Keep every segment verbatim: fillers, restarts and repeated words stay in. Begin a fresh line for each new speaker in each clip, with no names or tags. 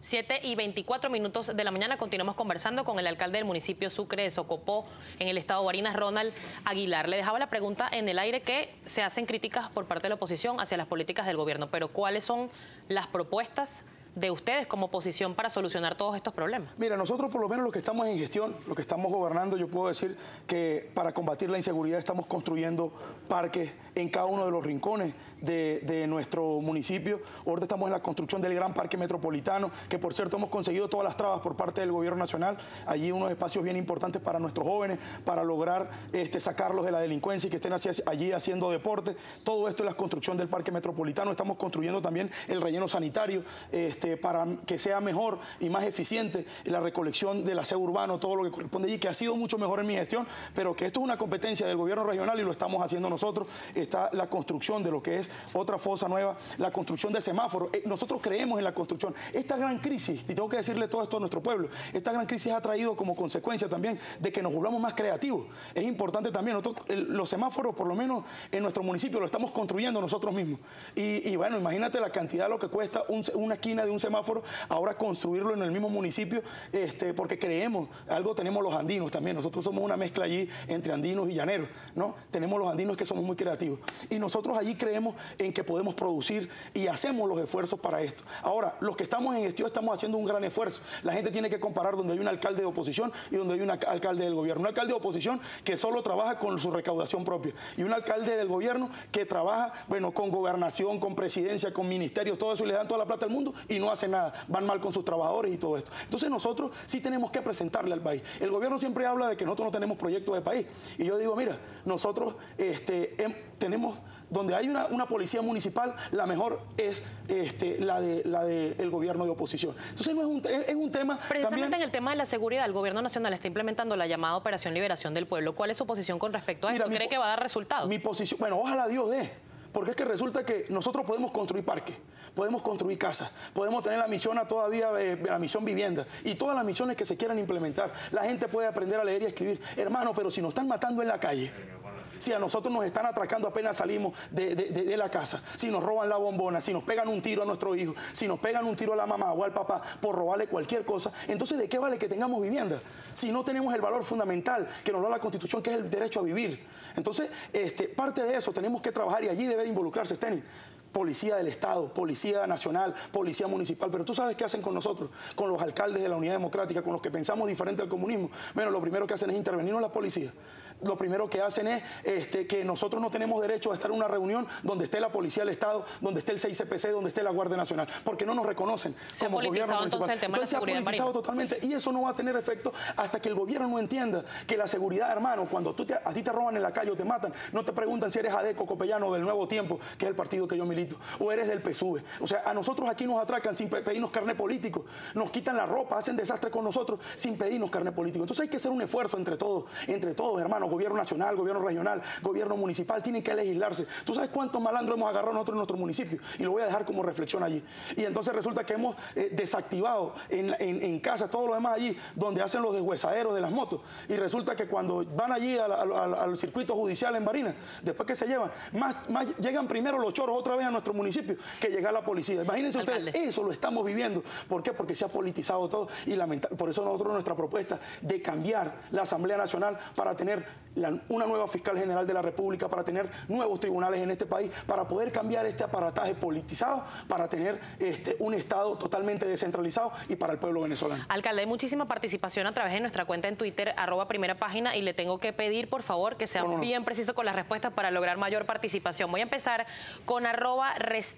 siete y veinticuatro minutos de la mañana continuamos conversando con el alcalde del municipio Sucre de Socopó, en el estado de Barinas, Ronald Aguilar. Le dejaba la pregunta en el aire que se hacen críticas por parte de la oposición hacia las políticas del gobierno, pero ¿cuáles son las propuestas de ustedes como oposición para solucionar todos estos problemas?
Mira, nosotros por lo menos los que estamos en gestión, los que estamos gobernando, yo puedo decir que para combatir la inseguridad estamos construyendo parques en cada uno de los rincones de, de nuestro municipio. Ahorita estamos en la construcción del gran parque metropolitano, que por cierto hemos conseguido todas las trabas por parte del gobierno nacional. Allí unos espacios bien importantes para nuestros jóvenes, para lograr este, sacarlos de la delincuencia y que estén así, allí haciendo deporte. Todo esto es la construcción del parque metropolitano. Estamos construyendo también el relleno sanitario, este, para que sea mejor y más eficiente la recolección del aseo urbano, todo lo que corresponde allí, que ha sido mucho mejor en mi gestión, pero que esto es una competencia del gobierno regional y lo estamos haciendo nosotros. Está la construcción de lo que es otra fosa nueva, la construcción de semáforos. Nosotros creemos en la construcción. Esta gran crisis, y tengo que decirle todo esto a nuestro pueblo, esta gran crisis ha traído como consecuencia también de que nos volvamos más creativos. Es importante también, nosotros, los semáforos, por lo menos en nuestro municipio, lo estamos construyendo nosotros mismos. Y, y bueno, imagínate la cantidad de lo que cuesta un, una esquina de un semáforo, ahora construirlo en el mismo municipio, este, porque creemos, algo tenemos los andinos también, nosotros somos una mezcla allí entre andinos y llaneros, ¿no? Tenemos los andinos que somos muy creativos y nosotros allí creemos en que podemos producir y hacemos los esfuerzos para esto. Ahora, los que estamos en gestión estamos haciendo un gran esfuerzo. La gente tiene que comparar donde hay un alcalde de oposición y donde hay un alcalde del gobierno. Un alcalde de oposición que solo trabaja con su recaudación propia y un alcalde del gobierno que trabaja, bueno, con gobernación, con presidencia, con ministerios, todo eso, y le dan toda la plata al mundo y no hace nada. Van mal con sus trabajadores y todo esto. Entonces nosotros sí tenemos que presentarle al país. El gobierno siempre habla de que nosotros no tenemos proyectos de país. Y yo digo, mira, nosotros este, em, tenemos... Donde hay una, una policía municipal, la mejor es este, la del de, la de el gobierno de oposición. Entonces no es un, es, es un tema...
Precisamente
también,
en el tema de la seguridad, el gobierno nacional está implementando la llamada Operación Liberación del Pueblo. ¿Cuál es su posición con respecto a mira, esto? ¿Cree que va a dar resultados?
Mi posición, bueno, ojalá Dios dé. Porque es que resulta que nosotros podemos construir parques, podemos construir casas, podemos tener la misión a todavía, eh, la misión vivienda y todas las misiones que se quieran implementar. La gente puede aprender a leer y a escribir. Hermano, pero si nos están matando en la calle, si a nosotros nos están atracando apenas salimos de, de, de, de la casa, si nos roban la bombona, si nos pegan un tiro a nuestros hijos, si nos pegan un tiro a la mamá o al papá por robarle cualquier cosa, entonces ¿de qué vale que tengamos vivienda? Si no tenemos el valor fundamental que nos da la Constitución, que es el derecho a vivir. Entonces, este, parte de eso tenemos que trabajar y allí debe de involucrarse usted. Policía del Estado, Policía Nacional, Policía Municipal, pero tú sabes qué hacen con nosotros, con los alcaldes de la Unidad Democrática, con los que pensamos diferente al comunismo. Bueno, lo primero que hacen es intervenirnos la policía. Lo primero que hacen es este, que nosotros no tenemos derecho a estar en una reunión donde esté la Policía del Estado, donde esté el seis C P C, donde esté la Guardia Nacional, porque no nos reconocen
se
como gobierno municipal.
Entonces, el tema
entonces
de la
se ha politizado totalmente y eso no va a tener efecto hasta que el gobierno no entienda que la seguridad, hermano, cuando tú te, a ti te roban en la calle o te matan, no te preguntan si eres Adeco, Copellano o del Nuevo Tiempo, que es el partido que yo milito, o eres del P S U V. O sea, a nosotros aquí nos atracan sin pedirnos carné político, nos quitan la ropa, hacen desastre con nosotros sin pedirnos carné político. Entonces hay que hacer un esfuerzo entre todos, entre todos, hermano, gobierno nacional, gobierno regional, gobierno municipal, tienen que legislarse. ¿Tú sabes cuántos malandros hemos agarrado nosotros en nuestro municipio? Y lo voy a dejar como reflexión allí. Y entonces resulta que hemos eh, desactivado en, en, en casa todo lo demás allí, donde hacen los deshuesaderos de las motos. Y resulta que cuando van allí al, al, al, al circuito judicial en Barinas, después que se llevan, más, más llegan primero los choros otra vez a nuestro municipio que llegar la policía. Imagínense
Alcalde.
Ustedes, eso lo estamos viviendo. ¿Por qué? Porque se ha politizado todo y lamentablemente, por eso nosotros nuestra propuesta de cambiar la Asamblea Nacional para tener la, una nueva fiscal general de la República, para tener nuevos tribunales en este país, para poder cambiar este aparataje politizado, para tener este, un Estado totalmente descentralizado y para el pueblo venezolano.
Alcalde, hay muchísima participación a través de nuestra cuenta en Twitter, arroba primera página, y le tengo que pedir, por favor, que sea no, no, no. bien preciso con las respuestas para lograr mayor participación. Voy a empezar con arroba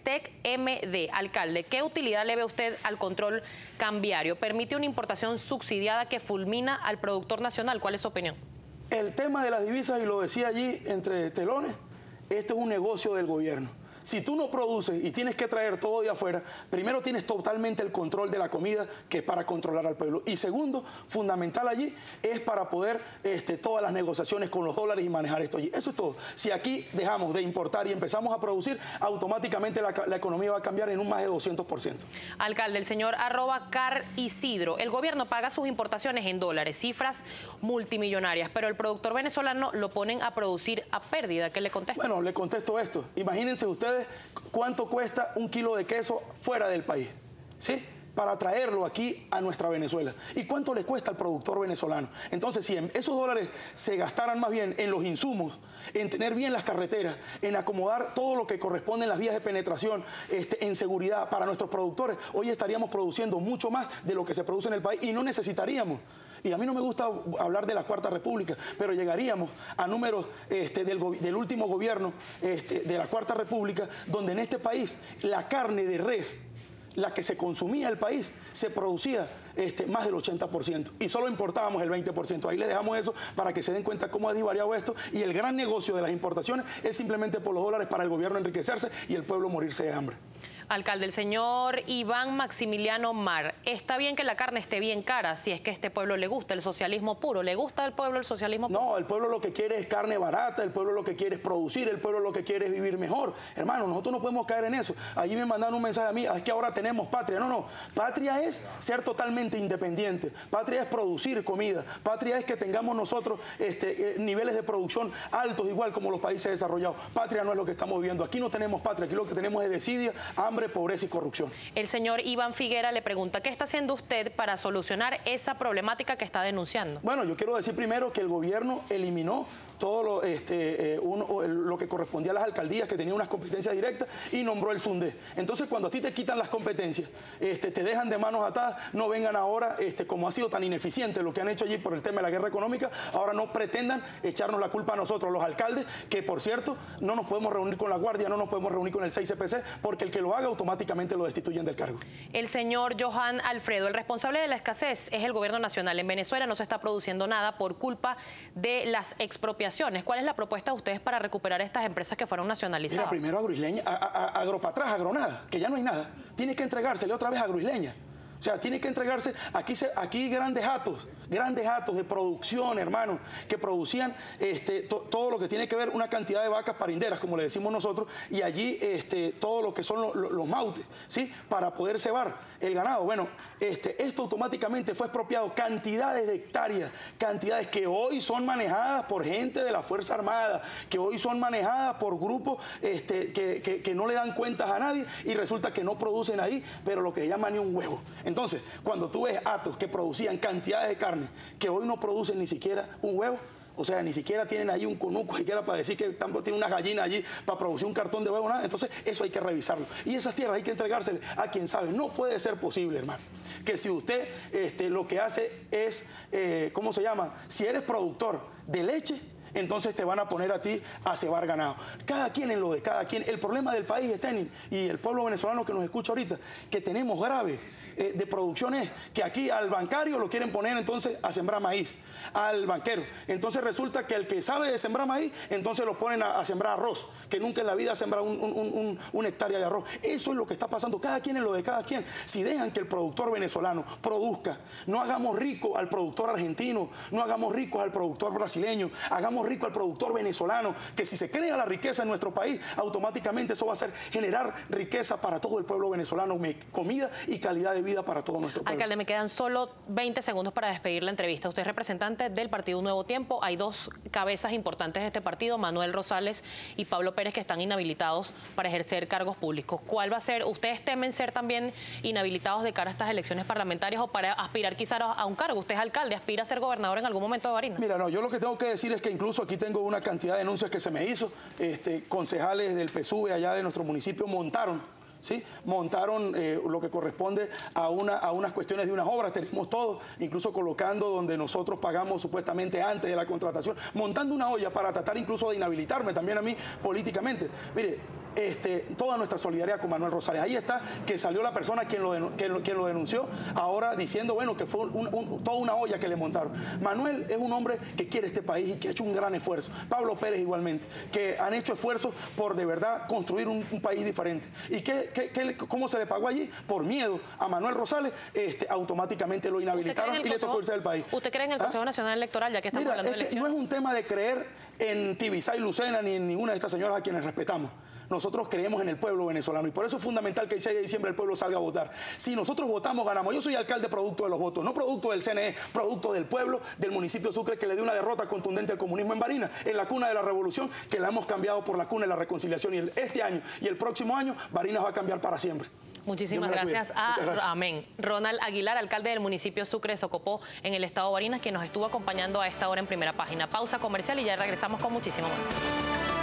restecmd. Alcalde, ¿qué utilidad le ve usted al control cambiario? ¿Permite una importación subsidiada que fulmina al productor nacional? ¿Cuál es su opinión?
El tema de las divisas, y lo decía allí entre telones, esto es un negocio del gobierno. Si tú no produces y tienes que traer todo de afuera, primero tienes totalmente el control de la comida, que es para controlar al pueblo. Y segundo, fundamental allí, es para poder este, todas las negociaciones con los dólares y manejar esto allí. Eso es todo. Si aquí dejamos de importar y empezamos a producir, automáticamente la, la economía va a cambiar en un más de doscientos por ciento.
Alcalde, el señor arroba Car Isidro, el gobierno paga sus importaciones en dólares, cifras multimillonarias, pero el productor venezolano lo ponen a producir a pérdida. ¿Qué le contesta?
Bueno, le contesto esto. Imagínense ustedes cuánto cuesta un kilo de queso fuera del país, ¿sí? para traerlo aquí a nuestra Venezuela. ¿Y cuánto le cuesta al productor venezolano? Entonces, si esos dólares se gastaran más bien en los insumos, en tener bien las carreteras, en acomodar todo lo que corresponde en las vías de penetración, este, en seguridad para nuestros productores, hoy estaríamos produciendo mucho más de lo que se produce en el país y no necesitaríamos. Y a mí no me gusta hablar de la Cuarta República, pero llegaríamos a números este, del, del último gobierno este, de la Cuarta República, donde en este país la carne de res, la que se consumía en el país, se producía este, más del ochenta por ciento y solo importábamos el veinte por ciento. Ahí les dejamos eso para que se den cuenta cómo ha divariado esto, y el gran negocio de las importaciones es simplemente por los dólares para el gobierno enriquecerse y el pueblo morirse de hambre.
Alcalde, el señor Iván Maximiliano Mar, está bien que la carne esté bien cara si es que a este pueblo le gusta el socialismo puro. ¿Le gusta al pueblo el socialismo puro?
No, el pueblo lo que quiere es carne barata, el pueblo lo que quiere es producir, el pueblo lo que quiere es vivir mejor. Hermano, nosotros no podemos caer en eso. Allí me mandaron un mensaje a mí, es que ahora tenemos patria. No, no, patria es ser totalmente independiente, patria es producir comida, patria es que tengamos nosotros este, eh, niveles de producción altos, igual como los países desarrollados. Patria no es lo que estamos viviendo. Aquí no tenemos patria, aquí lo que tenemos es desidia, hambre, pobreza y corrupción.
El señor Iván Figuera le pregunta, ¿qué está haciendo usted para solucionar esa problemática que está denunciando?
Bueno, yo quiero decir primero que el gobierno eliminó todo lo, este, eh, uno, lo que correspondía a las alcaldías que tenían unas competencias directas y nombró el SUNDE. Entonces, cuando a ti te quitan las competencias, este, te dejan de manos atadas, no vengan ahora, este, como ha sido tan ineficiente lo que han hecho allí por el tema de la guerra económica, ahora no pretendan echarnos la culpa a nosotros, los alcaldes, que por cierto, no nos podemos reunir con la Guardia, no nos podemos reunir con el seis C P C, porque el que lo haga automáticamente lo destituyen del cargo.
El señor Johan Alfredo, el responsable de la escasez es el gobierno nacional. En Venezuela no se está produciendo nada por culpa de las expropiaciones. ¿Cuál es la propuesta de ustedes para recuperar estas empresas que fueron nacionalizadas?
Mira, primero Agroisleña, a, a, a, Agropatrás, Agronada, que ya no hay nada. Tiene que entregársele otra vez a Agroisleña. O sea, tiene que entregarse, aquí, se, aquí grandes atos, grandes atos de producción, hermano, que producían este, to, todo lo que tiene que ver una cantidad de vacas parinderas, como le decimos nosotros, y allí este, todo lo que son lo, lo, los mautes, ¿sí? Para poder cebar el ganado. Bueno, este, esto automáticamente fue expropiado, cantidades de hectáreas, cantidades que hoy son manejadas por gente de la Fuerza Armada, que hoy son manejadas por grupos este, que, que, que no le dan cuentas a nadie y resulta que no producen ahí, pero lo que llaman ni un huevo. Entonces, cuando tú ves atos que producían cantidades de carne que hoy no producen ni siquiera un huevo, o sea, ni siquiera tienen allí un conuco, siquiera para decir que tienen unas gallinas allí para producir un cartón de huevo, nada. Entonces, eso hay que revisarlo. Y esas tierras hay que entregárselas a quien sabe. No puede ser posible, hermano, que si usted este, lo que hace es, eh, ¿cómo se llama? Si eres productor de leche, entonces te van a poner a ti a cebar ganado. Cada quien en lo de cada quien. El problema del país está en, y el pueblo venezolano que nos escucha ahorita, que tenemos grave eh, de producción es que aquí al bancario lo quieren poner entonces a sembrar maíz, al banquero. Entonces resulta que el que sabe de sembrar maíz, entonces lo ponen a, a sembrar arroz, que nunca en la vida ha sembrado un, un, un, un hectárea de arroz. Eso es lo que está pasando. Cada quien en lo de cada quien. Si dejan que el productor venezolano produzca, no hagamos rico al productor argentino, no hagamos ricos al productor brasileño, hagamos rico al productor venezolano, que si se crea la riqueza en nuestro país, automáticamente eso va a ser generar riqueza para todo el pueblo venezolano, comida y calidad de vida para todo nuestro pueblo.
Alcalde, me quedan solo veinte segundos para despedir la entrevista. Usted es representante del partido Nuevo Tiempo. Hay dos cabezas importantes de este partido, Manuel Rosales y Pablo Pérez, que están inhabilitados para ejercer cargos públicos. ¿Cuál va a ser? ¿Ustedes temen ser también inhabilitados de cara a estas elecciones parlamentarias o para aspirar quizás a un cargo? Usted es alcalde, aspira a ser gobernador en algún momento de Barinas.
Mira, no, yo lo que tengo que decir es que incluso aquí tengo una cantidad de denuncias que se me hizo. Este, concejales del P S U V allá de nuestro municipio montaron, ¿sí? Montaron eh, lo que corresponde a, una, a unas cuestiones de unas obras. Tenemos todo, incluso colocando donde nosotros pagamos supuestamente antes de la contratación, montando una olla para tratar incluso de inhabilitarme también a mí políticamente. Mire, Este, toda nuestra solidaridad con Manuel Rosales. Ahí está, que salió la persona quien lo, quien, quien lo denunció, ahora diciendo, bueno, que fue un, un, toda una olla que le montaron. Manuel es un hombre que quiere este país y que ha hecho un gran esfuerzo. Pablo Pérez igualmente, que han hecho esfuerzos por de verdad construir un, un país diferente. ¿Y qué, qué, qué, cómo se le pagó allí? Por miedo a Manuel Rosales, este, automáticamente lo inhabilitaron y le tocó irse del país.
¿Usted cree en el Consejo ¿Ah? Nacional Electoral, ya que estamos
Mira,
hablando
es
de elecciones?
No es un tema de creer en Tibisay Lucena ni en ninguna de estas señoras a quienes respetamos. Nosotros creemos en el pueblo venezolano y por eso es fundamental que el seis de diciembre el pueblo salga a votar. Si nosotros votamos, ganamos. Yo soy alcalde producto de los votos, no producto del C N E, producto del pueblo del municipio de Sucre, que le dio una derrota contundente al comunismo en Barinas, en la cuna de la revolución, que la hemos cambiado por la cuna de la reconciliación. Y el, este año y el próximo año, Barinas va a cambiar para siempre.
Muchísimas gracias a gracias. Amén. Ronald Aguilar, alcalde del municipio Sucre de Socopó, en el estado de Barinas, quien nos estuvo acompañando a esta hora en Primera Página. Pausa comercial y ya regresamos con muchísimo más.